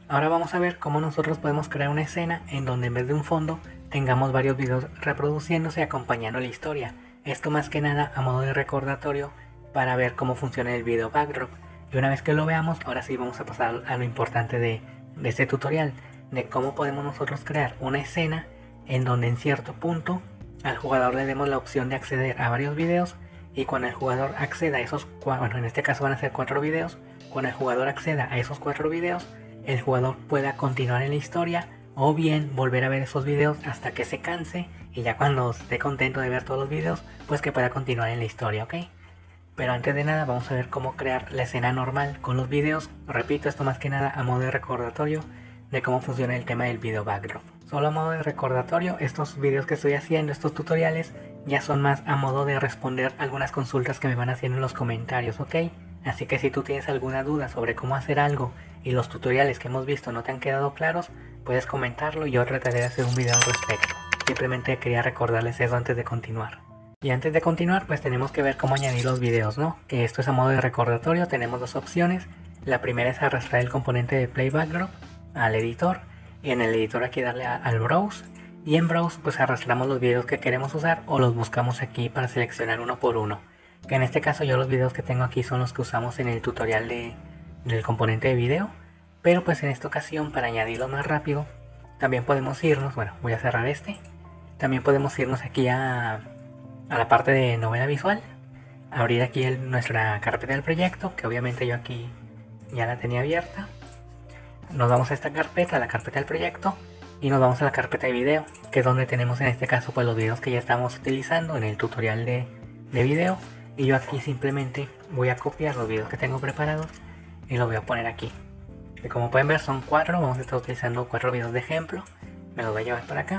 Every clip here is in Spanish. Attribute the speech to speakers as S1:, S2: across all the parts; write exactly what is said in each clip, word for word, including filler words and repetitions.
S1: Ahora vamos a ver cómo nosotros podemos crear una escena en donde en vez de un fondo tengamos varios videos reproduciéndose y acompañando la historia. Esto más que nada a modo de recordatorio para ver cómo funciona el video backdrop. Y una vez que lo veamos, ahora sí vamos a pasar a lo importante de, de este tutorial, de cómo podemos nosotros crear una escena en donde en cierto punto al jugador le demos la opción de acceder a varios videos, y cuando el jugador acceda a esos, bueno, en este caso van a ser cuatro videos, cuando el jugador acceda a esos cuatro videos, el jugador pueda continuar en la historia o bien volver a ver esos videos hasta que se canse, y ya cuando esté contento de ver todos los videos, pues que pueda continuar en la historia, ¿ok? Pero antes de nada vamos a ver cómo crear la escena normal con los videos. Repito, esto más que nada a modo de recordatorio de cómo funciona el tema del video backdrop. Solo a modo de recordatorio, estos videos que estoy haciendo, estos tutoriales, ya son más a modo de responder algunas consultas que me van haciendo en los comentarios, ¿ok? Así que si tú tienes alguna duda sobre cómo hacer algo y los tutoriales que hemos visto no te han quedado claros, puedes comentarlo y yo trataré de hacer un video al respecto. Simplemente quería recordarles eso antes de continuar. Y antes de continuar, pues tenemos que ver cómo añadir los videos, ¿no? Que esto es a modo de recordatorio, tenemos dos opciones. La primera es arrastrar el componente de Play Backdrop al editor, y en el editor aquí darle a, al Browse, y en Browse pues arrastramos los videos que queremos usar o los buscamos aquí para seleccionar uno por uno. Que en este caso yo los videos que tengo aquí son los que usamos en el tutorial de, del componente de video, pero pues en esta ocasión para añadirlo más rápido también podemos irnos, bueno, voy a cerrar este, también podemos irnos aquí a, a la parte de novela visual, abrir aquí el, nuestra carpeta del proyecto, que obviamente yo aquí ya la tenía abierta. Nos vamos a esta carpeta, a la carpeta del proyecto, y nos vamos a la carpeta de video, que es donde tenemos en este caso pues los videos que ya estamos utilizando en el tutorial de, de video. Y yo aquí simplemente voy a copiar los videos que tengo preparados y los voy a poner aquí. Que como pueden ver son cuatro, vamos a estar utilizando cuatro videos de ejemplo. Me los voy a llevar para acá.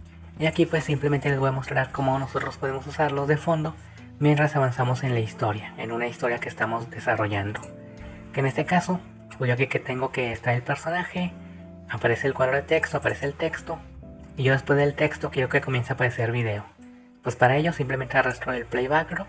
S1: Y aquí pues simplemente les voy a mostrar cómo nosotros podemos usarlos de fondo mientras avanzamos en la historia, en una historia que estamos desarrollando. Que en este caso, pues yo aquí que tengo que está el personaje, aparece el cuadro de texto, aparece el texto, y yo después del texto quiero que comience a aparecer video. Pues para ello simplemente arrastro el Play Backdrop.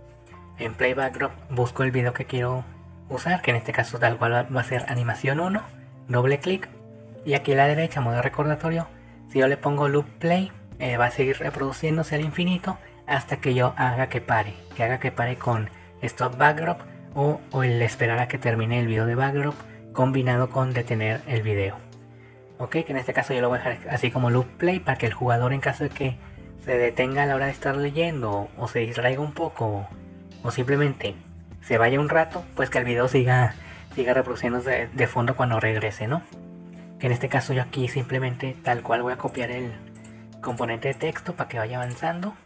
S1: En Play Backdrop busco el video que quiero usar, que en este caso tal cual va a ser animación uno, doble clic, y aquí a la derecha, modo recordatorio, si yo le pongo Loop Play, eh, va a seguir reproduciéndose al infinito hasta que yo haga que pare, que haga que pare con Stop Backdrop o, o el esperar a que termine el video de Backdrop combinado con detener el video. Ok, que en este caso yo lo voy a dejar así como Loop Play para que el jugador, en caso de que se detenga a la hora de estar leyendo o se distraiga un poco o simplemente se vaya un rato, pues que el video siga, siga reproduciéndose de, de fondo cuando regrese, ¿no? Que en este caso yo aquí simplemente tal cual voy a copiar el componente de texto para que vaya avanzando.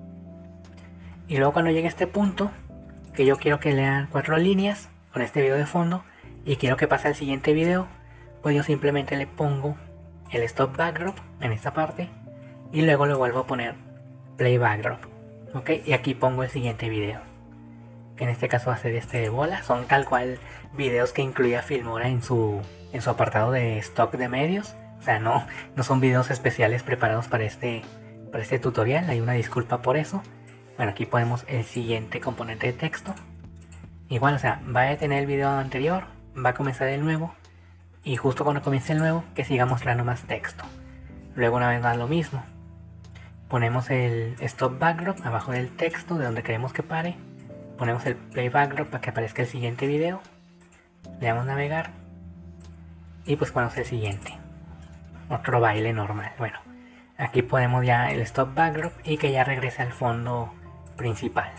S1: Y luego cuando llegue a este punto, que yo quiero que lean cuatro líneas con este video de fondo y quiero que pase al siguiente video, pues yo simplemente le pongo el Stop Backdrop en esta parte y luego le vuelvo a poner Play Backdrop. Ok, y aquí pongo el siguiente video, que en este caso va a ser este de bola. Son tal cual videos que incluía Filmora en su, en su apartado de stock de medios. O sea, no, no son videos especiales preparados para este, para este tutorial. Hay una disculpa por eso. Bueno, aquí ponemos el siguiente componente de texto. Igual, o sea, va a detener el video anterior, va a comenzar el nuevo, y justo cuando comience el nuevo, que siga mostrando más texto. Luego una vez más lo mismo. Ponemos el Stop Backdrop abajo del texto de donde queremos que pare. Ponemos el Play Backdrop para que aparezca el siguiente video. Le damos navegar. Y pues ponemos el siguiente. Otro baile normal. Bueno, aquí ponemos ya el Stop Backdrop y que ya regrese al fondo principal.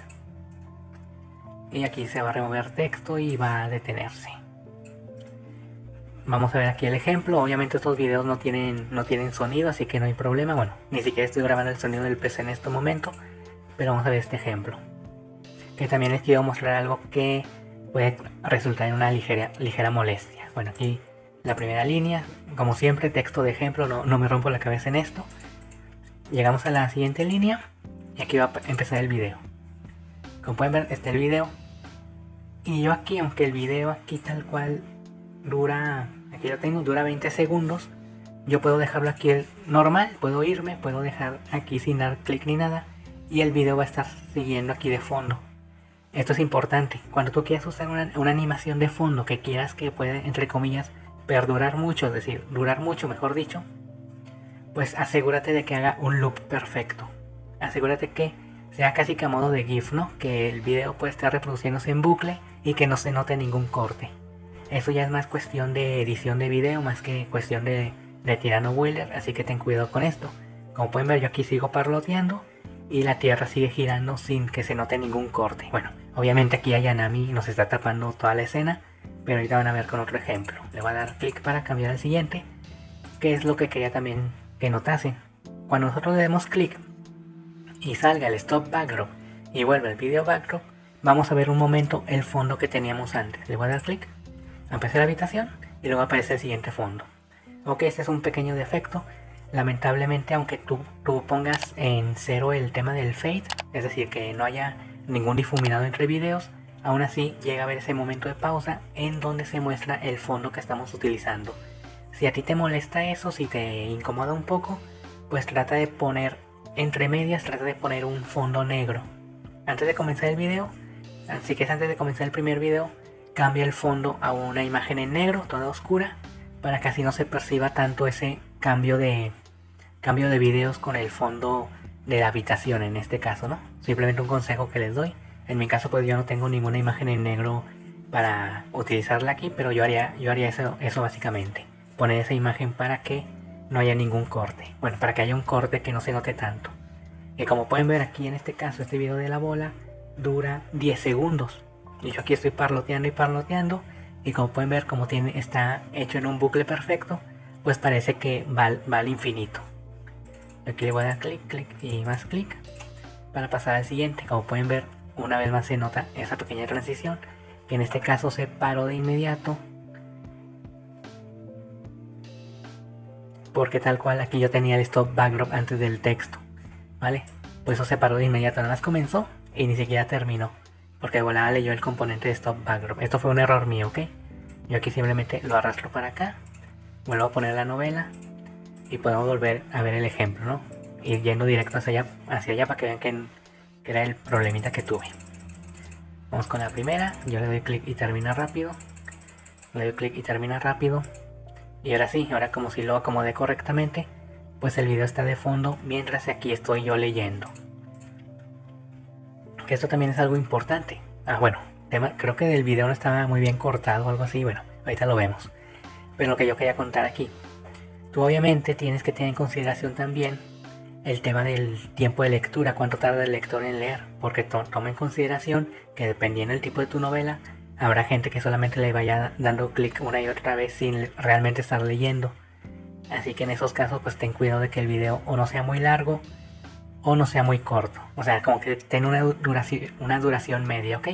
S1: Y aquí se va a remover texto y va a detenerse. Vamos a ver aquí el ejemplo. Obviamente estos videos no tienen, no tienen sonido, así que no hay problema. Bueno, ni siquiera estoy grabando el sonido del P C en este momento. Pero vamos a ver este ejemplo. Que también les quiero mostrar algo que puede resultar en una ligera, ligera molestia. Bueno, aquí la primera línea, como siempre, texto de ejemplo, no, no me rompo la cabeza en esto. Llegamos a la siguiente línea y aquí va a empezar el video. Como pueden ver, está el video. Y yo aquí, aunque el video aquí tal cual dura, aquí lo tengo, dura veinte segundos, yo puedo dejarlo aquí el normal, puedo irme, puedo dejar aquí sin dar clic ni nada, y el video va a estar siguiendo aquí de fondo. Esto es importante, cuando tú quieras usar una, una animación de fondo que quieras que pueda, entre comillas, perdurar mucho, es decir, durar mucho mejor dicho, pues asegúrate de que haga un loop perfecto. Asegúrate que sea casi que a modo de GIF, ¿no? Que el video puede estar reproduciéndose en bucle y que no se note ningún corte. Eso ya es más cuestión de edición de video, más que cuestión de, de tirano Wheeler, así que ten cuidado con esto. Como pueden ver, yo aquí sigo parloteando y la tierra sigue girando sin que se note ningún corte. Bueno, obviamente aquí a Yanami nos está tapando toda la escena, pero ahorita van a ver con otro ejemplo. Le voy a dar clic para cambiar al siguiente, que es lo que quería también que notasen. Cuando nosotros le demos clic y salga el stop backdrop y vuelve el video backdrop, vamos a ver un momento el fondo que teníamos antes. Le voy a dar clic, aparece la habitación y luego aparece el siguiente fondo. Ok, este es un pequeño defecto. Lamentablemente, aunque tú, tú pongas en cero el tema del fade, es decir, que no haya ningún difuminado entre videos, aún así llega a haber ese momento de pausa en donde se muestra el fondo que estamos utilizando. Si a ti te molesta eso, si te incomoda un poco, pues trata de poner entre medias, trata de poner un fondo negro. Antes de comenzar el video, así que es antes de comenzar el primer video, cambia el fondo a una imagen en negro, toda oscura, para que así no se perciba tanto ese cambio de cambio de videos con el fondo de la habitación en este caso, ¿no? Simplemente un consejo que les doy. En mi caso pues yo no tengo ninguna imagen en negro para utilizarla aquí, pero yo haría, yo haría eso, eso básicamente. Poner esa imagen para que no haya ningún corte. Bueno, para que haya un corte que no se note tanto. Y como pueden ver aquí en este caso, este video de la bola dura diez segundos. Y yo aquí estoy parloteando y parloteando. Y como pueden ver, como tiene, está hecho en un bucle perfecto, pues parece que va, va al infinito. Aquí le voy a dar clic, clic y más clic para pasar al siguiente. Como pueden ver, una vez más se nota esa pequeña transición, que en este caso se paró de inmediato, porque tal cual aquí yo tenía el stop backdrop antes del texto, ¿vale? Pues eso se paró de inmediato, nada más comenzó y ni siquiera terminó, porque de volada leyó el componente de stop backdrop. Esto fue un error mío, ¿ok? Yo aquí simplemente lo arrastro para acá, vuelvo a poner la novela y podemos volver a ver el ejemplo, ¿no? Ir yendo directo hacia allá, hacia allá para que vean que, que era el problemita que tuve. Vamos con la primera, yo le doy clic y termina rápido. Le doy clic y termina rápido. Y ahora sí, ahora como si lo acomodé correctamente, pues el video está de fondo mientras aquí estoy yo leyendo. Que esto también es algo importante. Ah, bueno, tema, creo que del video no estaba muy bien cortado o algo así, bueno, ahorita lo vemos. Pero lo que yo quería contar aquí. Tú obviamente tienes que tener en consideración también el tema del tiempo de lectura, cuánto tarda el lector en leer, porque to toma en consideración que dependiendo del tipo de tu novela, habrá gente que solamente le vaya dando clic una y otra vez sin realmente estar leyendo. Así que en esos casos pues ten cuidado de que el video o no sea muy largo o no sea muy corto. O sea, como que tenga una duración, una duración media, ¿ok?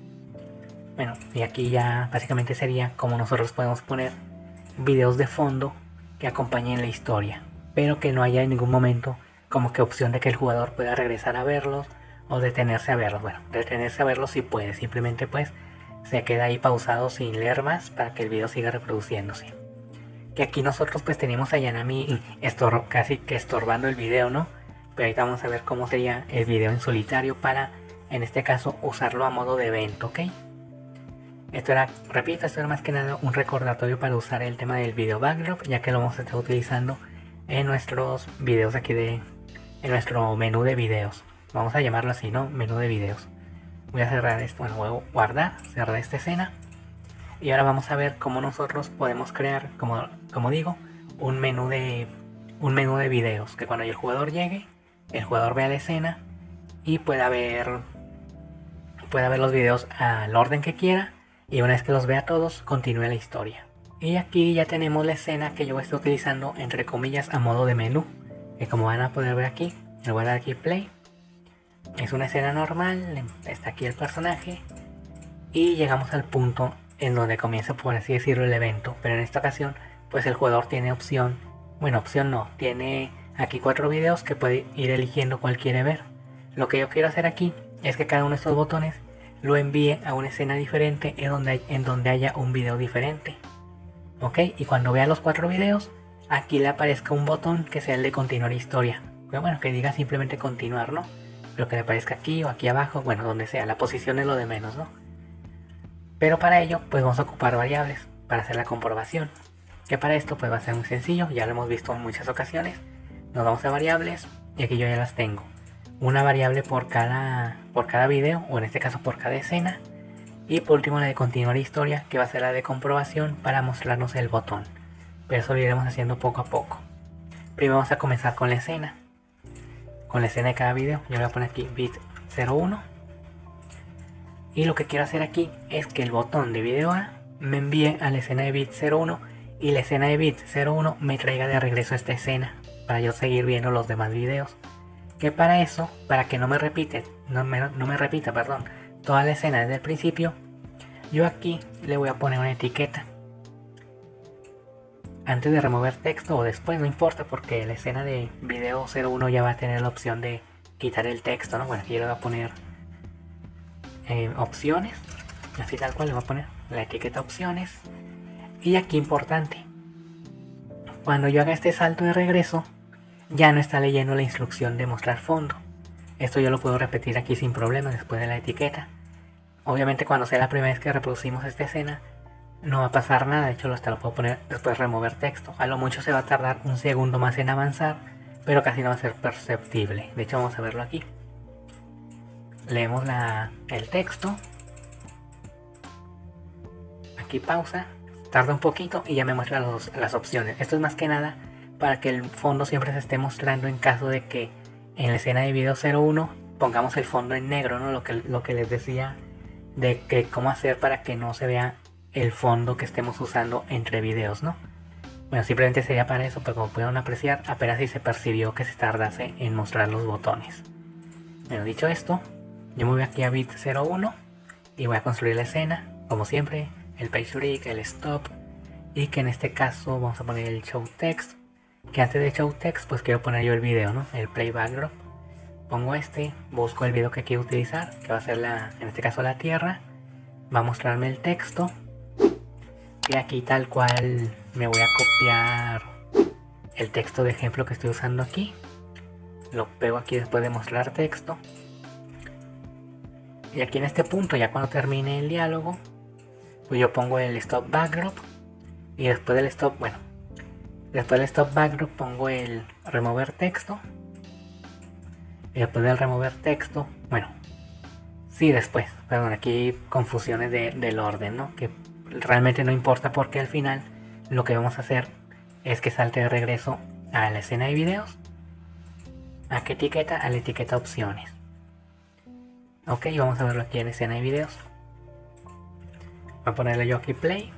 S1: Bueno, y aquí ya básicamente sería como nosotros podemos poner videos de fondo que acompañen la historia, pero que no haya en ningún momento como que opción de que el jugador pueda regresar a verlos o detenerse a verlos. Bueno, detenerse a verlos sí puede, simplemente pues se queda ahí pausado sin leer más para que el video siga reproduciéndose. Que aquí nosotros pues tenemos a Yanami estor casi que estorbando el video, ¿no? Pero ahorita vamos a ver cómo sería el video en solitario para, en este caso, usarlo a modo de evento, ¿ok? Esto era, repito, esto era más que nada un recordatorio para usar el tema del video backdrop, ya que lo vamos a estar utilizando en nuestros videos aquí de, en nuestro menú de videos. Vamos a llamarlo así, ¿no? Menú de videos. Voy a cerrar esto, bueno, voy a guardar, cerrar esta escena. Y ahora vamos a ver cómo nosotros podemos crear, como, como digo, un menú de un menú de videos. Que cuando el jugador llegue, el jugador vea la escena y pueda ver, pueda ver los videos al orden que quiera. Y una vez que los vea todos, continúe la historia. Y aquí ya tenemos la escena que yo estoy utilizando entre comillas a modo de menú. Que como van a poder ver aquí, le voy a dar aquí play. Es una escena normal, está aquí el personaje. Y llegamos al punto en donde comienza, por así decirlo, el evento. Pero en esta ocasión, pues el jugador tiene opción. Bueno, opción no, tiene aquí cuatro videos que puede ir eligiendo cuál quiere ver. Lo que yo quiero hacer aquí es que cada uno de estos botones lo envíe a una escena diferente en donde, hay, en donde haya un video diferente. Ok, y cuando vea los cuatro videos, aquí le aparezca un botón que sea el de continuar historia. Pero bueno, que diga simplemente continuar, ¿no? Pero que le aparezca aquí o aquí abajo, bueno, donde sea, la posición es lo de menos, ¿no? Pero para ello, pues vamos a ocupar variables para hacer la comprobación. Que para esto pues va a ser muy sencillo, ya lo hemos visto en muchas ocasiones. Nos vamos a variables y aquí yo ya las tengo. Una variable por cada, por cada video, o en este caso por cada escena. Y por último la de continuar historia, que va a ser la de comprobación para mostrarnos el botón. Pero eso lo iremos haciendo poco a poco. Primero vamos a comenzar con la escena. Con la escena de cada video. Yo voy a poner aquí bit cero uno. Y lo que quiero hacer aquí es que el botón de video A me envíe a la escena de bit cero uno. Y la escena de bit cero uno me traiga de regreso a esta escena. Para yo seguir viendo los demás videos. Que para eso, para que no me repite, no me, no me repita, perdón, toda la escena desde el principio, yo aquí le voy a poner una etiqueta. Antes de remover texto o después, no importa, porque la escena de video cero uno ya va a tener la opción de quitar el texto, ¿no? Bueno, aquí le voy a poner eh, opciones, así tal cual le voy a poner la etiqueta opciones. Y aquí importante, cuando yo haga este salto de regreso, ya no está leyendo la instrucción de mostrar fondo. Esto yo lo puedo repetir aquí sin problema después de la etiqueta. Obviamente cuando sea la primera vez que reproducimos esta escena no va a pasar nada, de hecho hasta lo puedo poner después de remover texto. A lo mucho se va a tardar un segundo más en avanzar, pero casi no va a ser perceptible. De hecho vamos a verlo aquí. Leemos la, el texto. Aquí pausa, tarda un poquito y ya me muestra los, las opciones. Esto es más que nada para que el fondo siempre se esté mostrando en caso de que en la escena de video cero uno pongamos el fondo en negro, ¿no? Lo que, lo que les decía de que cómo hacer para que no se vea el fondo que estemos usando entre videos, ¿no? Bueno, simplemente sería para eso, pero como pueden apreciar, apenas si se percibió que se tardase en mostrar los botones. Bueno, dicho esto, yo me voy aquí a bit cero uno y voy a construir la escena, como siempre, el page break, el stop, y que en este caso vamos a poner el show text. Que antes de show text pues quiero poner yo el video, ¿no? El play backdrop. Pongo este, busco el video que quiero utilizar, que va a ser la, en este caso la tierra. Va a mostrarme el texto. Y aquí tal cual me voy a copiar el texto de ejemplo que estoy usando aquí. Lo pego aquí después de mostrar texto. Y aquí en este punto, ya cuando termine el diálogo, pues yo pongo el stop backdrop. Y después del stop, bueno, después del stop backdrop pongo el remover texto. Y después del remover texto, bueno, sí después, perdón, aquí hay confusiones de, del orden, ¿no? Que realmente no importa porque al final lo que vamos a hacer es que salte de regreso a la escena de videos. ¿A qué etiqueta? A la etiqueta opciones. Ok, vamos a verlo aquí en escena de videos. Voy a ponerle yo aquí play.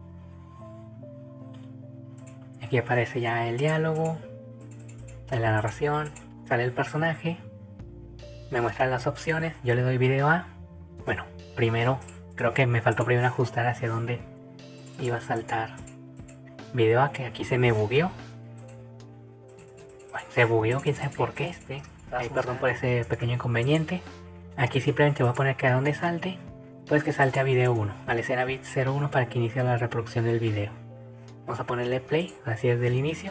S1: Aquí aparece ya el diálogo, en la narración, sale el personaje, me muestran las opciones, yo le doy video A. Bueno, primero, creo que me faltó primero ajustar hacia dónde iba a saltar video A, que aquí se me bugueó. Bueno, se bugueó, quién sabe por qué este. Ay, perdón por ese pequeño inconveniente. Aquí simplemente voy a poner que a donde salte, pues que salte a video uno, a la escena bit cero uno para que inicie la reproducción del video. Vamos a ponerle play, así desde el inicio.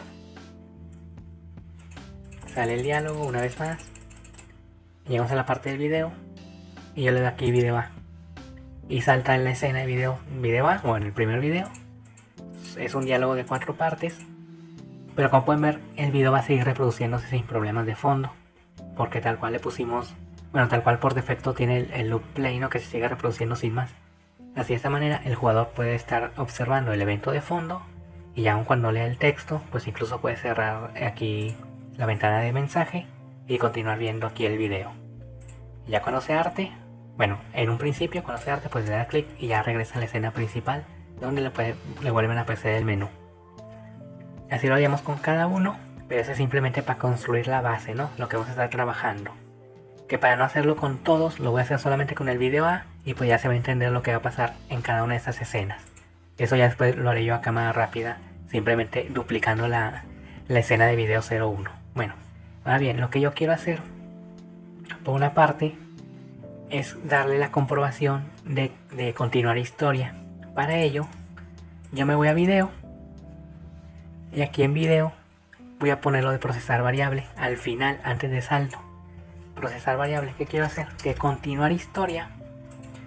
S1: Sale el diálogo una vez más. Llegamos a la parte del video. Y yo le doy aquí video A. Y salta en la escena de video, video A, o en el primer video. Es un diálogo de cuatro partes. Pero como pueden ver, el video va a seguir reproduciéndose sin problemas de fondo. Porque tal cual le pusimos, bueno, tal cual por defecto tiene el, el loop play, ¿no? Que se sigue reproduciendo sin más. Así de esta manera el jugador puede estar observando el evento de fondo. Y ya aun cuando lea el texto, pues incluso puede cerrar aquí la ventana de mensaje y continuar viendo aquí el video. Y ya cuando se arte, bueno, en un principio cuando se arte pues le da clic y ya regresa a la escena principal donde le, puede, le vuelven a aparecer el menú. Así lo haríamos con cada uno, pero eso es simplemente para construir la base, ¿no? Lo que vamos a estar trabajando. Que para no hacerlo con todos, lo voy a hacer solamente con el video A y pues ya se va a entender lo que va a pasar en cada una de estas escenas. Eso ya después lo haré yo a cámara rápida, simplemente duplicando la, la escena de video cero uno. Bueno, ahora bien, lo que yo quiero hacer, por una parte, es darle la comprobación de, de continuar historia. Para ello, yo me voy a video, y aquí en video voy a ponerlo de procesar variable al final, antes de salto. Procesar variable, ¿qué quiero hacer? Que continuar historia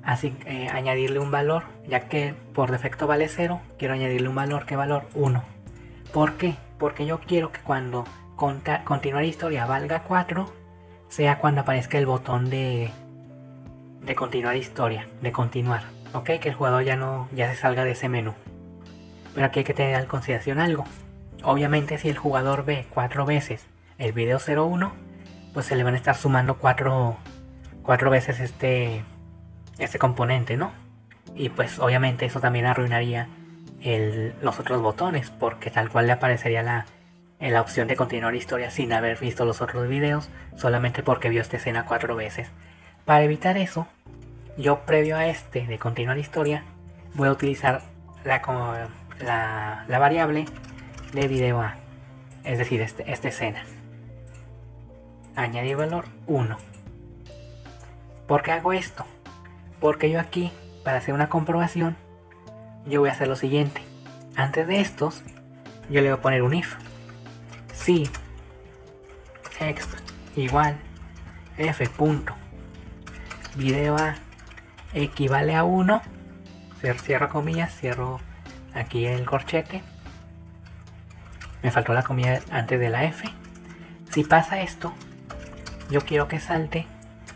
S1: así eh, añadirle un valor, ya que por defecto vale cero, quiero añadirle un valor, ¿qué valor? uno. ¿Por qué? Porque yo quiero que cuando conta, continuar historia valga cuatro, sea cuando aparezca el botón de, de continuar historia, de continuar, ok, que el jugador ya no ya se salga de ese menú. Pero aquí hay que tener en consideración algo. Obviamente si el jugador ve cuatro veces el video cero uno, pues se le van a estar sumando cuatro, cuatro veces este, este componente, ¿no? Y pues obviamente eso también arruinaría el, los otros botones, porque tal cual le aparecería la, la opción de continuar historia sin haber visto los otros videos, solamente porque vio esta escena cuatro veces. Para evitar eso, yo previo a este de continuar historia, voy a utilizar la, la, la variable de video A, es decir, este, esta escena. Añadir valor uno. ¿Por qué hago esto? Porque yo aquí, para hacer una comprobación, yo voy a hacer lo siguiente. Antes de estos, yo le voy a poner un if. Si exp igual f punto video A equivale a uno, cierro comillas, cierro aquí el corchete, me faltó la comilla antes de la F. Si pasa esto, yo quiero que salte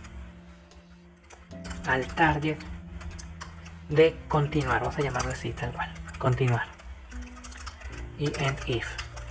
S1: al target de continuar, vamos a llamarlo así tal cual, continuar, y end if.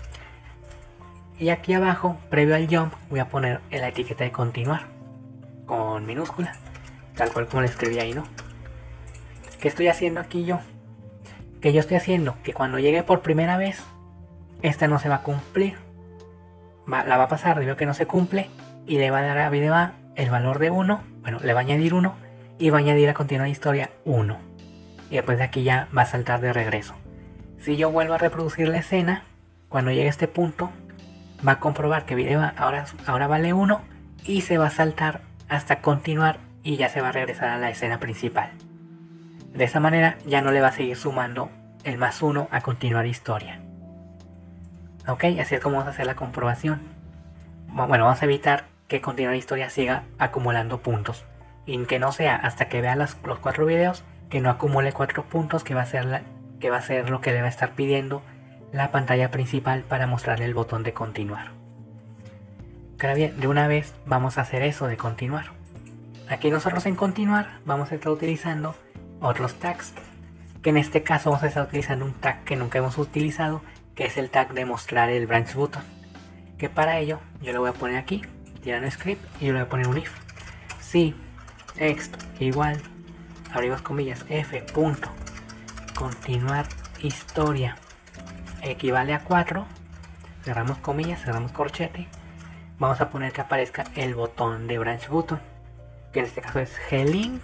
S1: Y aquí abajo, previo al jump, voy a poner la etiqueta de continuar con minúscula, tal cual como le escribí ahí, ¿no? ¿Qué estoy haciendo aquí yo? Que yo estoy haciendo que cuando llegue por primera vez, esta no se va a cumplir, va, la va a pasar, debido a que no se cumple, y le va a dar a video A el valor de uno, bueno, le va a añadir uno, y va a añadir a continuar historia uno. Y después de aquí ya va a saltar de regreso. Si yo vuelvo a reproducir la escena, cuando llegue a este punto, va a comprobar que video A ahora, ahora vale uno, y se va a saltar hasta continuar, y ya se va a regresar a la escena principal. De esa manera ya no le va a seguir sumando el más uno a continuar historia. Ok, así es como vamos a hacer la comprobación. Bueno, vamos a evitar que continuar historia siga acumulando puntos. Y que no sea hasta que vea los, los cuatro videos, que no acumule cuatro puntos, que va a ser la, que va a ser lo que le va a estar pidiendo la pantalla principal para mostrarle el botón de continuar. Ahora bien, de una vez vamos a hacer eso de continuar. Aquí nosotros en continuar vamos a estar utilizando otros tags, que en este caso vamos a estar utilizando un tag que nunca hemos utilizado, que es el tag de mostrar el branch button, que para ello yo le voy a poner aquí tirando script y yo le voy a poner un if. Si exp igual, abrimos comillas, f punto continuar historia equivale a cuatro, cerramos comillas, cerramos corchete, vamos a poner que aparezca el botón de branch button, que en este caso es glink,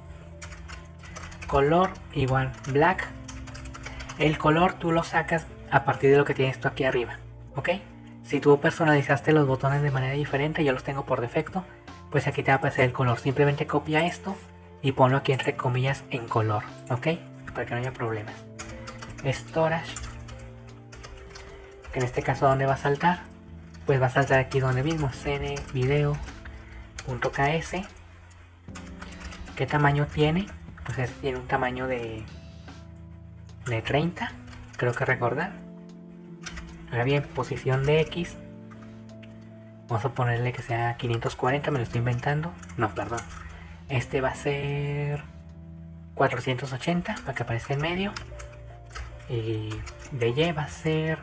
S1: color igual black. El color tú lo sacas a partir de lo que tienes tú aquí arriba, ok. Si tú personalizaste los botones de manera diferente, yo los tengo por defecto, pues aquí te va a aparecer el color. Simplemente copia esto y ponlo aquí entre comillas en color, ok, para que no haya problemas. Storage, que en este caso ¿dónde va a saltar? Pues va a saltar aquí donde mismo, cn video.ks. ¿Qué tamaño tiene? Pues es, tiene un tamaño de, de treinta, creo que recordar. Ahora bien, posición de X, vamos a ponerle que sea quinientos cuarenta, me lo estoy inventando. No, perdón. Este va a ser cuatrocientos ochenta para que aparezca en medio. Y de Y va a ser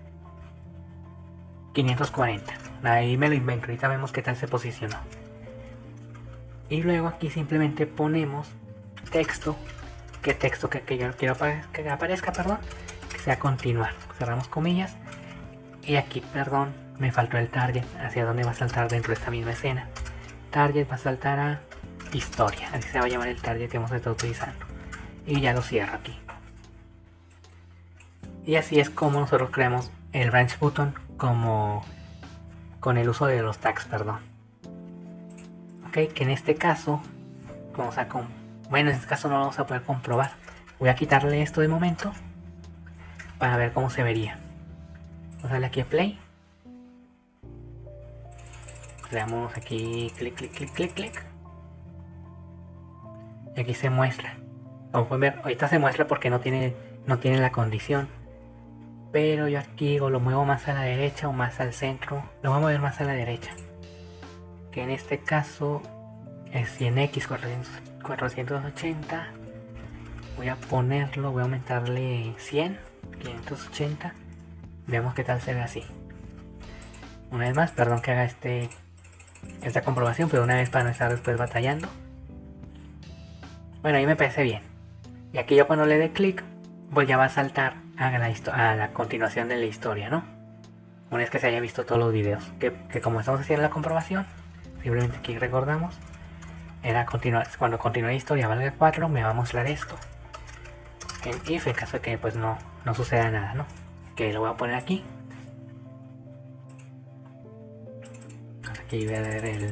S1: quinientos cuarenta. Ahí me lo invento, ahorita vemos qué tal se posicionó. Y luego aquí simplemente ponemos texto. ¿Qué texto que, que yo quiero que aparezca? Perdón, que sea continuar. Cerramos comillas. Y aquí, perdón, me faltó el target, hacia dónde va a saltar dentro de esta misma escena. Target va a saltar a historia, así se va a llamar el target que hemos estado utilizando. Y ya lo cierro aquí. Y así es como nosotros creamos el branch button como con el uso de los tags, perdón. Ok, que en este caso vamos a con bueno, en este caso no lo vamos a poder comprobar. Voy a quitarle esto de momento para ver cómo se vería. Vamos a darle aquí a play. Le damos aquí clic, clic, clic, clic, clic. Y aquí se muestra. Como pueden ver, ahorita se muestra porque no tiene, no tiene la condición. Pero yo aquí o lo muevo más a la derecha o más al centro. Lo voy a mover más a la derecha. Que en este caso es cien equis cuatrocientos ochenta. Voy a ponerlo, voy a aumentarle cien, quinientos ochenta. Veamos qué tal se ve así. Una vez más, perdón que haga este esta comprobación, pero una vez para no estar después batallando. Bueno, ahí me parece bien. Y aquí yo cuando le dé clic, pues ya va a saltar a la, a la continuación de la historia, ¿no? Una vez que se haya visto todos los videos. Que, que como estamos haciendo la comprobación, simplemente aquí recordamos, era continuar, cuando continúe la historia valga cuatro, me va a mostrar esto. En if, en caso de que pues no, no suceda nada, ¿no? Que lo voy a poner aquí. Aquí voy a ver el...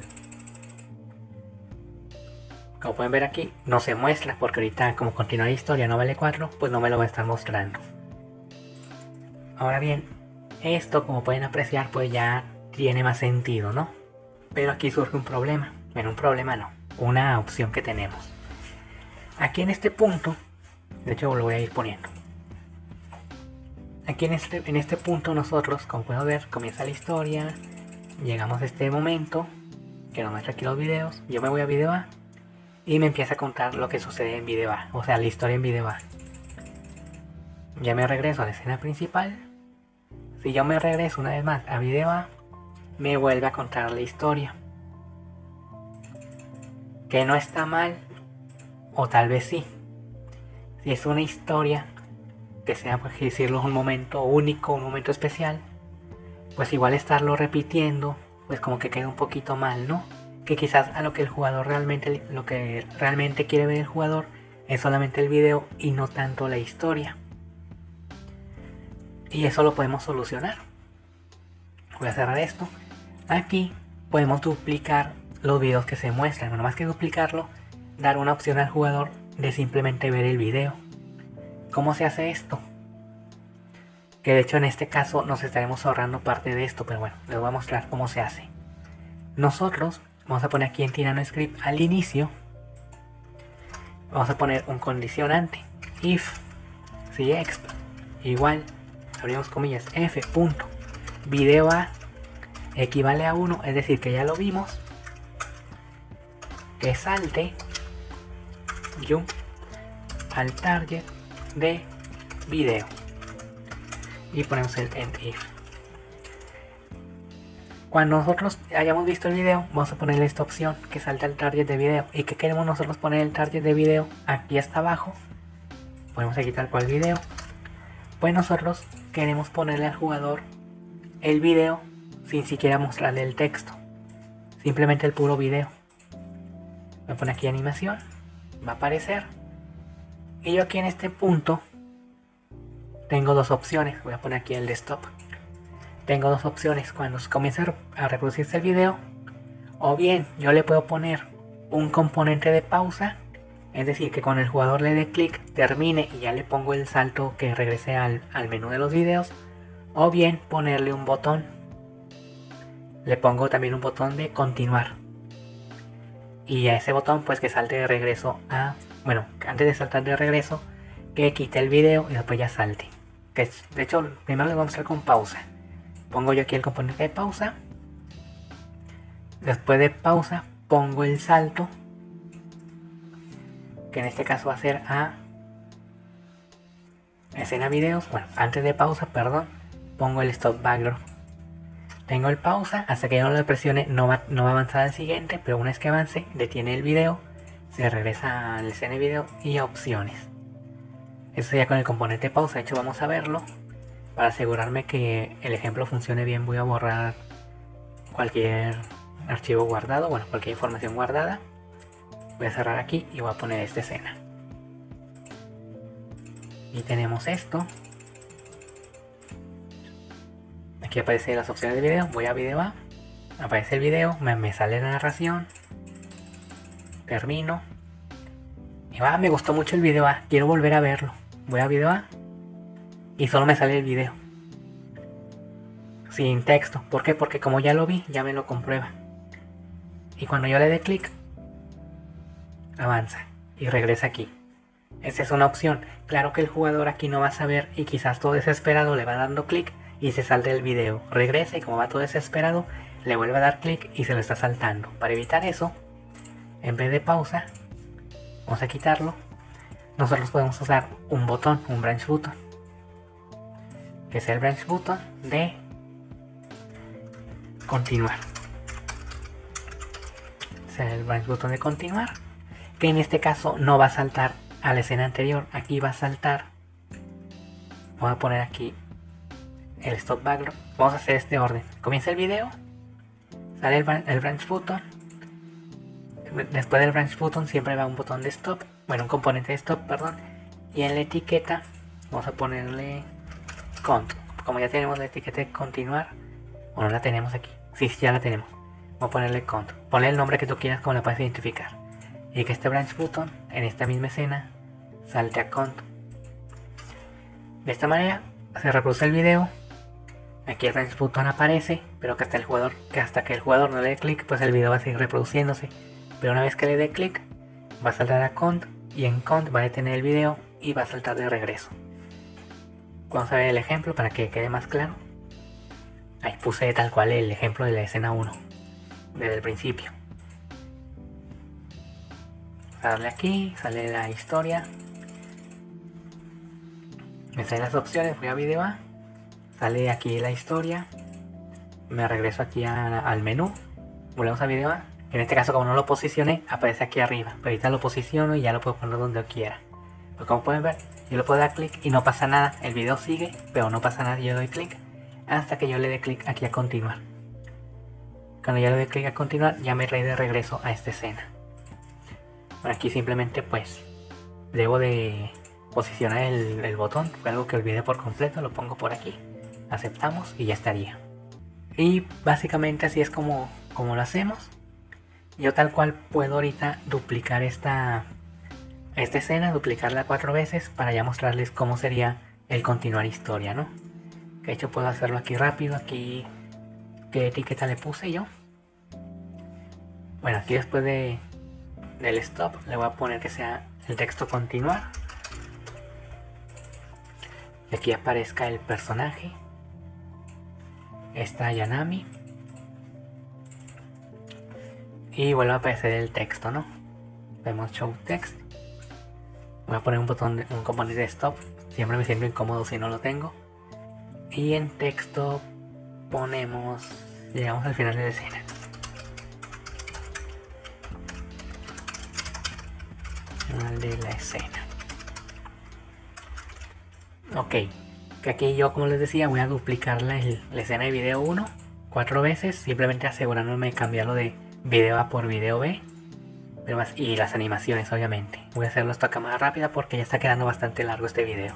S1: Como pueden ver aquí, no se muestra porque ahorita como continúa la historia no vale cuatro, pues no me lo va a estar mostrando. Ahora bien, esto como pueden apreciar pues ya tiene más sentido, ¿no? Pero aquí surge un problema. Bueno, un problema no, una opción que tenemos. Aquí en este punto, de hecho lo voy a ir poniendo. Aquí en este, en este punto nosotros, como pueden ver, comienza la historia. Llegamos a este momento que nos muestra aquí los videos. Yo me voy a video A y me empieza a contar lo que sucede en video A, o sea, la historia en video A. Ya me regreso a la escena principal. Si yo me regreso una vez más a video A, me vuelve a contar la historia. Que no está mal, o tal vez sí. Si es una historia que sea, por decirlo, un momento único, un momento especial, pues igual estarlo repitiendo, pues como que queda un poquito mal, ¿no? Que quizás a lo que el jugador realmente, lo que realmente quiere ver el jugador es solamente el video y no tanto la historia. Y eso lo podemos solucionar. Voy a cerrar esto. Aquí podemos duplicar los videos que se muestran. Bueno, más que duplicarlo, dar una opción al jugador de simplemente ver el video. ¿Cómo se hace esto? Que de hecho en este caso nos estaremos ahorrando parte de esto, pero bueno, les voy a mostrar cómo se hace. Nosotros vamos a poner aquí en TyrannoScript al inicio, vamos a poner un condicionante, if si exp igual, abrimos comillas, f punto video a equivale a uno, es decir que ya lo vimos, que salte jump al target de video. Y ponemos el end if. Cuando nosotros hayamos visto el video, vamos a ponerle esta opción que salta el target de video. ¿Y qué queremos nosotros poner el target de video? Aquí hasta abajo. Ponemos aquí tal cual video. Pues nosotros queremos ponerle al jugador el video sin siquiera mostrarle el texto. Simplemente el puro video. Voy a poner aquí animación. Va a aparecer. Y yo aquí en este punto tengo dos opciones. Voy a poner aquí el desktop. Tengo dos opciones cuando comienza a reproducirse el video. O bien yo le puedo poner un componente de pausa. Es decir, que cuando el jugador le dé clic termine y ya le pongo el salto que regrese al, al menú de los videos. O bien ponerle un botón. Le pongo también un botón de continuar. Y a ese botón pues que salte de regreso a... Bueno, antes de saltar de regreso, que quite el video y después ya salte. Que es, de hecho, primero les voy a mostrar con pausa. Pongo yo aquí el componente de pausa. Después de pausa, pongo el salto. Que en este caso va a ser a escena videos. Bueno, antes de pausa, perdón, pongo el stop backdrop. Tengo el pausa, hasta que yo no lo presione no va, no va a avanzar al siguiente, pero una vez que avance, detiene el video, se regresa al escena video y a opciones. Eso sería con el componente pausa. De hecho vamos a verlo. Para asegurarme que el ejemplo funcione bien, voy a borrar cualquier archivo guardado, bueno, cualquier información guardada. Voy a cerrar aquí y voy a poner esta escena. Y tenemos esto. Aquí aparecen las opciones de video. Voy a video A. Aparece el video. Me, me sale la narración. Termino. Y va, me gustó mucho el video A. Quiero volver a verlo. Voy a video A. Y solo me sale el video. Sin texto. ¿Por qué? Porque como ya lo vi, ya me lo comprueba. Y cuando yo le dé clic, avanza. y regresa aquí. Esa es una opción. Claro que el jugador aquí no va a saber y quizás todo desesperado le va dando clic y se salte del video. Regresa y como va todo desesperado, le vuelve a dar clic y se lo está saltando. Para evitar eso, en vez de pausa, vamos a quitarlo. Nosotros podemos usar un botón, un branch button, que es el branch button de continuar. Es el branch button de continuar, que en este caso no va a saltar a la escena anterior. Aquí va a saltar. Vamos a poner aquí el stop background. Vamos a hacer este orden. Comienza el video, sale el, el branch button. Después del branch button siempre va un botón de stop, bueno, un componente de stop, perdón. Y en la etiqueta vamos a ponerle cont. Como ya tenemos la etiqueta de continuar, o no la tenemos aquí, sí, ya la tenemos. Vamos a ponerle cont. Ponle el nombre que tú quieras, como la puedes identificar. Y que este branch button en esta misma escena salte a cont. De esta manera se reproduce el video. Aquí el branch button aparece, pero que hasta el jugador, que hasta que el jugador no le dé clic, pues el video va a seguir reproduciéndose. Pero una vez que le dé clic, va a saltar a cont y en cont va a detener el video y va a saltar de regreso. Vamos a ver el ejemplo para que quede más claro. Ahí puse tal cual el ejemplo de la escena uno, desde el principio. A darle aquí, sale la historia. Me salen las opciones, voy a video A. Sale aquí la historia. Me regreso aquí a, al menú. Volvemos a video A. En este caso, como no lo posicioné, aparece aquí arriba. Pero ahorita lo posiciono y ya lo puedo poner donde quiera. Pues como pueden ver, yo le puedo dar clic y no pasa nada. El video sigue, pero no pasa nada. Yo doy clic hasta que yo le dé clic aquí a continuar. Cuando yo le doy clic a continuar, ya me trae de regreso a esta escena. Bueno, aquí simplemente pues debo de posicionar el, el botón. Fue algo que olvidé por completo, lo pongo por aquí. Aceptamos y ya estaría. Y básicamente así es como, como lo hacemos. Yo tal cual puedo ahorita duplicar esta, esta escena, duplicarla cuatro veces para ya mostrarles cómo sería el continuar historia, ¿no? De hecho puedo hacerlo aquí rápido, aquí qué etiqueta le puse yo. Bueno, aquí después de, del stop le voy a poner que sea el texto continuar. Y aquí aparezca el personaje. Esta Yanami. Y vuelve a aparecer el texto, ¿no? Vemos show text. Voy a poner un botón, de, un componente de stop. Siempre me siento incómodo si no lo tengo. Y en texto ponemos, llegamos al final de la escena. Final de la escena. Ok, que aquí yo, como les decía, voy a duplicar la, la escena de video uno cuatro veces, simplemente asegurándome de cambiarlo de video A por video B, pero más, y las animaciones obviamente. Voy a hacerlo esto a cámara rápida porque ya está quedando bastante largo este video.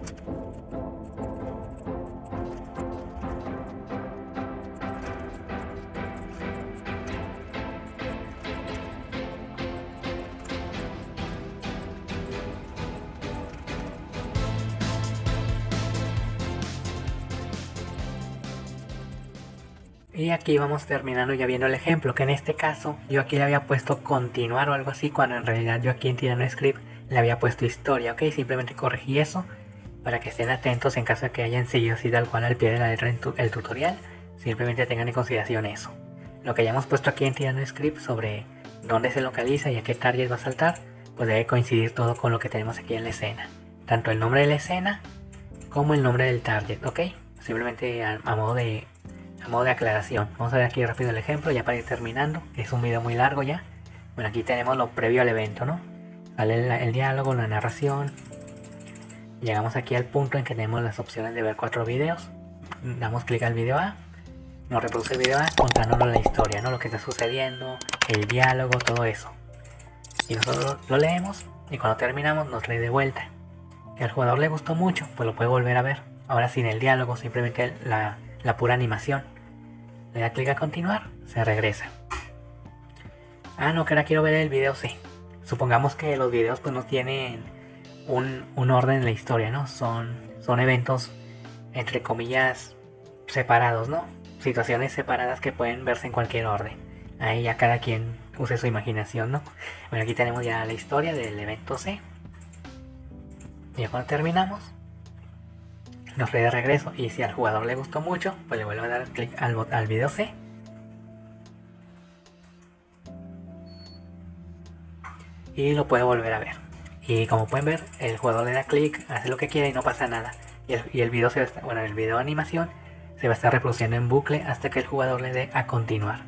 S1: Y aquí vamos terminando ya viendo el ejemplo, que en este caso yo aquí le había puesto continuar o algo así, cuando en realidad yo aquí en TyrannoScript le había puesto historia, ok, simplemente corregí eso para que estén atentos en caso de que hayan seguido así tal cual al pie de la letra en tu, el tutorial, simplemente tengan en consideración eso. Lo que hayamos puesto aquí en TyrannoScript sobre dónde se localiza y a qué target va a saltar, pues debe coincidir todo con lo que tenemos aquí en la escena, tanto el nombre de la escena como el nombre del target, ok, simplemente a, a modo de... a modo de aclaración. Vamos a ver aquí rápido el ejemplo ya para ir terminando. Es un video muy largo ya. Bueno, aquí tenemos lo previo al evento, ¿no? Sale el, el diálogo, la narración. Llegamos aquí al punto en que tenemos las opciones de ver cuatro videos. Damos clic al video A. Nos reproduce el video A contándonos la historia, ¿no? Lo que está sucediendo, el diálogo, todo eso. Y nosotros lo leemos y cuando terminamos nos trae de vuelta. Si al jugador le gustó mucho, pues lo puede volver a ver. Ahora sin el diálogo, simplemente la... la pura animación. Le da clic a continuar, se regresa. Ah, no, que ahora quiero ver el video, sí. Supongamos que los videos pues no tienen un, un orden en la historia, ¿no? Son, son eventos, entre comillas, separados, ¿no? Situaciones separadas que pueden verse en cualquier orden. Ahí ya cada quien use su imaginación, ¿no? Bueno, aquí tenemos ya la historia del evento C. Y ya cuando terminamos, nos trae de regreso. Y si al jugador le gustó mucho, pues le vuelve a dar clic al, al video C. Y lo puede volver a ver. Y como pueden ver, el jugador le da clic, hace lo que quiera y no pasa nada. Y el, y el video se va a estar, bueno, el video de animación se va a estar reproduciendo en bucle hasta que el jugador le dé a continuar.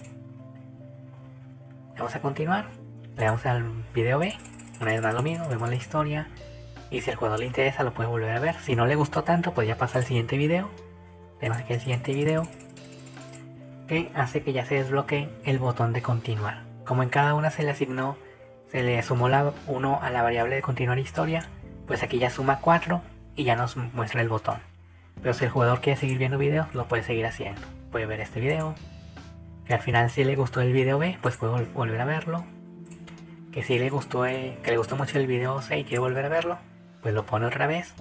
S1: Vamos a continuar, le damos al video B, una vez más lo mismo, vemos la historia. Y si al jugador le interesa, lo puede volver a ver. Si no le gustó tanto, pues ya pasa al siguiente video. Vemos aquí el siguiente video, que hace que ya se desbloquee el botón de continuar. Como en cada una se le asignó, se le sumó la uno a la variable de continuar historia, pues aquí ya suma cuatro y ya nos muestra el botón. Pero si el jugador quiere seguir viendo videos, lo puede seguir haciendo. Puede ver este video, que al final si le gustó el video B, pues puede vol volver a verlo. Que si le gustó el, que le gustó mucho el video C y quiere volver a verlo, pues lo pone otra vez.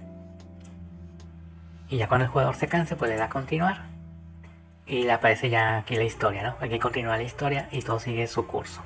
S1: Y ya cuando el jugador se canse, pues le da a continuar. Y le aparece ya aquí la historia, ¿no? Aquí continúa la historia y todo sigue su curso.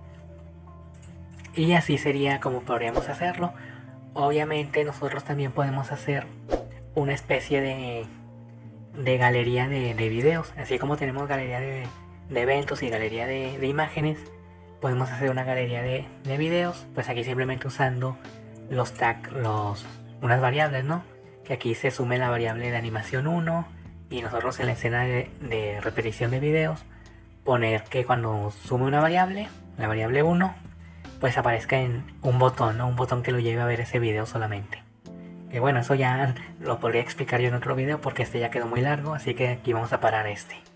S1: Y así sería como podríamos hacerlo. Obviamente nosotros también podemos hacer una especie de, de galería de, de videos. Así como tenemos galería de, de eventos y galería de, de imágenes, podemos hacer una galería de, de videos. Pues aquí simplemente usando los tags, los, unas variables, ¿no? Que aquí se sume la variable de animación uno y nosotros en la escena de, de repetición de videos poner que cuando sume una variable, la variable uno, pues aparezca en un botón, ¿no? Un botón que lo lleve a ver ese video solamente. Que bueno, eso ya lo podría explicar yo en otro video porque este ya quedó muy largo, así que aquí vamos a parar este.